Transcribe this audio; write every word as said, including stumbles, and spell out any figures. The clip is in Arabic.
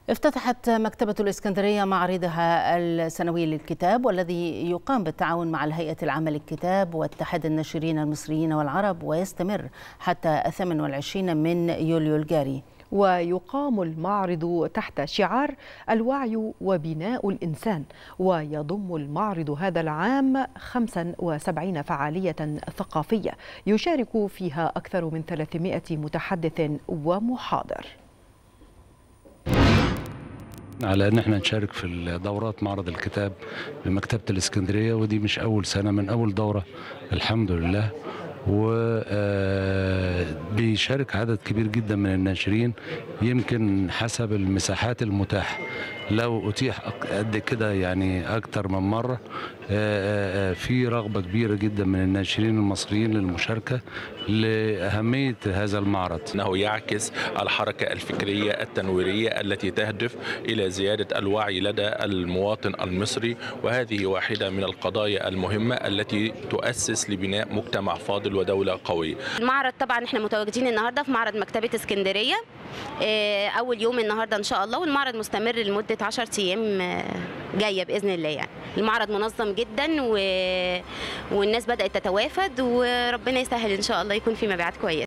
افتتحت مكتبة الإسكندرية معرضها السنوي للكتاب، والذي يقام بالتعاون مع الهيئة العامة للكتاب واتحاد الناشرين المصريين والعرب، ويستمر حتى الثامن والعشرين من يوليو الجاري. ويقام المعرض تحت شعار الوعي وبناء الإنسان، ويضم المعرض هذا العام خمسة وسبعين فعالية ثقافية يشارك فيها أكثر من ثلاثمائة متحدث ومحاضر. على ان احنا نشارك في دورات معرض الكتاب بمكتبة الإسكندرية، ودي مش أول سنة، من أول دورة الحمد لله. وبيشارك عدد كبير جدا من الناشرين، يمكن حسب المساحات المتاحة. لو أتيح قد كده يعني أكتر من مرة، في رغبة كبيرة جدا من الناشرين المصريين للمشاركة لأهمية هذا المعرض. إنه يعكس الحركة الفكرية التنويرية التي تهدف إلى زيادة الوعي لدى المواطن المصري، وهذه واحدة من القضايا المهمة التي تؤسس لبناء مجتمع فاضل ودولة قوية. المعرض طبعا احنا متواجدين النهارده في معرض مكتبة اسكندرية، أول يوم النهارده إن شاء الله، والمعرض مستمر لمدة عشرة أيام جاية بإذن الله. يعني المعرض منظم جدا و... والناس بدأت تتوافد، وربنا يسهل إن شاء الله يكون في مبيعات كويسة.